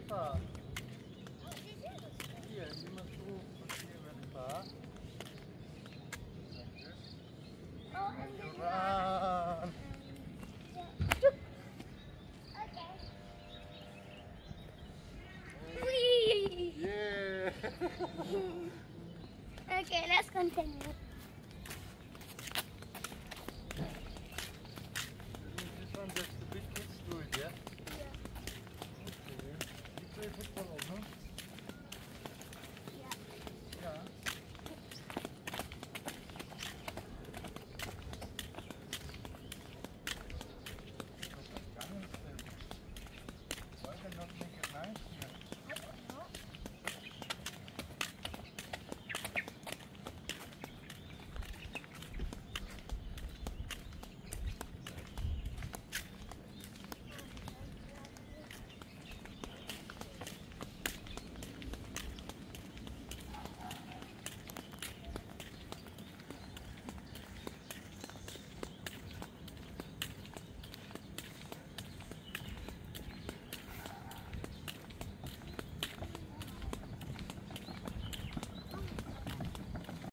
Eva. Hier, nimm mal so. Hier, Eva. Oh, and then Run. Whee! Yeah. Okay, let's continue. This one just